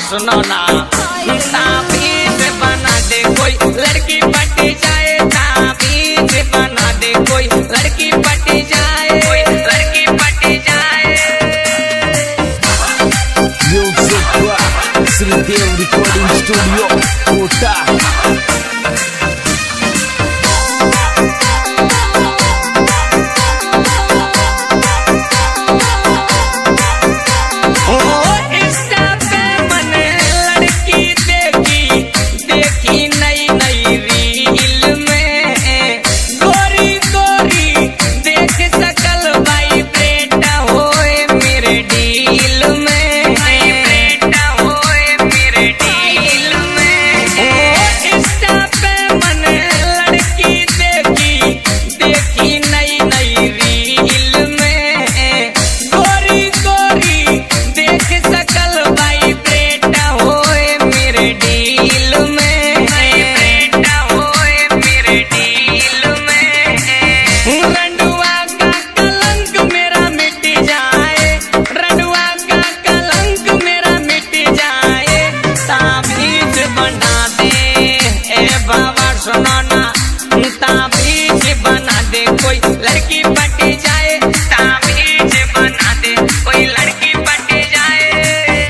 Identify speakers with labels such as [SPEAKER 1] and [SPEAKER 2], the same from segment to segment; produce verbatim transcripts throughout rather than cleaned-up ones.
[SPEAKER 1] सुनो ना, ताबीज बना दे कोई लड़की पट जाए, ताबीज बना दे कोई लड़की पट जाए, कोई लड़की पट जाए।
[SPEAKER 2] Music Shridev recording studio Kota. सुनो ना, ताबीज बना दे कोई लड़की पट जाए, ताबीज बना दे कोई लड़की पट जाए।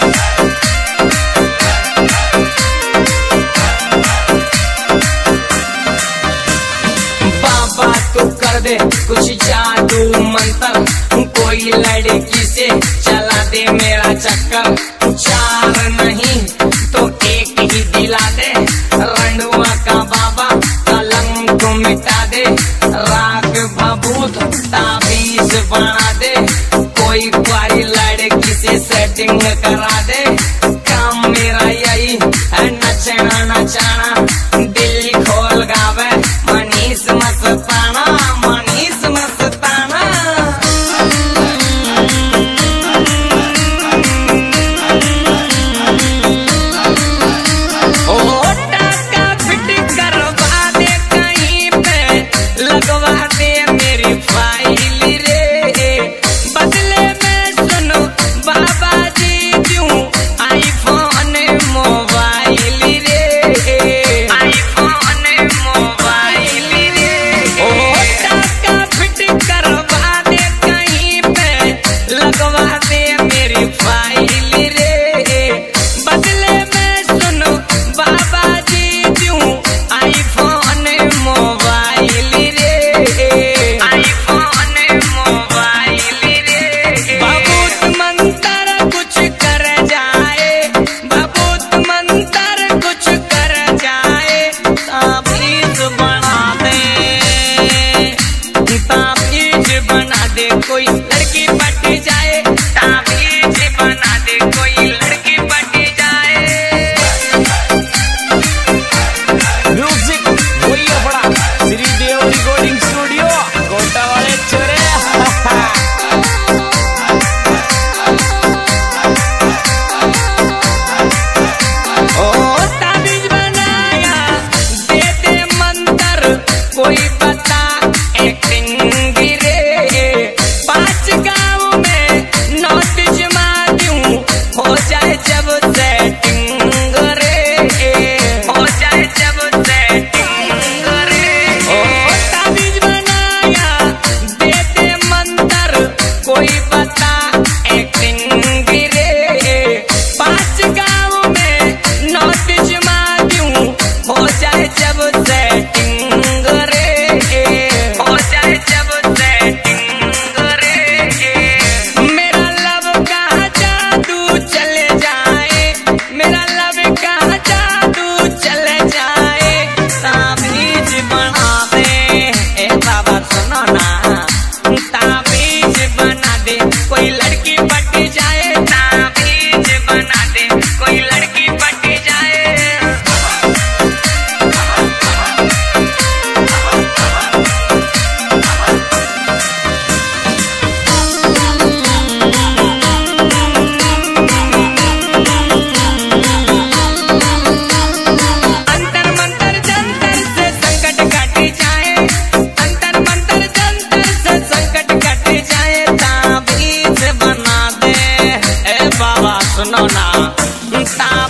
[SPEAKER 2] बाबा तू कर दे कुछ जादू मंत्र, कोई लड़की से चला दे मेरा चक्कर, चार नहीं तो एक ही दिला दे, रंडुआ का बाबा कलंक को मिटा दे, राग भभूत ताबीज बना दे, कोई प्यारी लड़की से सेटिंग करा दे, काम मेरा यही है नचना नचाना, दिल खोल गावे मनीष मस्ताना, मनीष मस्ताना। लगवा दे मेरी फाइल रे, बदले में सुनो बाबा जी क्यों आईफोन मोबाइल रे, आईफोन मोबाइल रे। ओ टाका फिट करवा दे कहीं पे, लगवा दे मेरी फाइल रे, बदले में सुनो बाबा जी क्यों आईफोन मोबाइल रे, आईफोन मोबाइल रे। बबूत मंत्र कुछ कर जाए, बबूत मंत्र कुछ कर जाए, ताबीज बना दे, ताबीज बना दे कोई लड़की पट जाए, ताबीज बना दे कोई लड़की पट जाए। म्यूजिक वही बड़ा श्रीदेव रिकॉर्डिंग स्टूडियो कोटा वाले छोरे।
[SPEAKER 1] ओ ताबीज बनाया दे दे मंत्र कोई बता एक्टिंग रे, पांच गाँव में नोट जमा दूं, हो जाए जब सेटिंग रे, हो जाए जब सेटिंग रे। ओ ताबीज बनाया दे दे मंत्र कोई बता एक्टिंग रे, पांच गाँव में नोट जमा दूं, हो जाए जब सेटिंग रे, हो जाए जब सेटिंग रे। मेरा लव का जादू चले जाए, मेरा लव का जादू चले जाए, ताबीज बना दे ए बाबा सुनो ना, ताबीज बना दे कोई लड़की पट जाए, ताबीज बना दे कोई लड़की पट जाए। अंतर मंतर जंतर से संकट कट जाए, अंतर मंतर जंतर से संकट कट जाए, ताबीज बना दे ए बाबा सुनो ना, ताबीज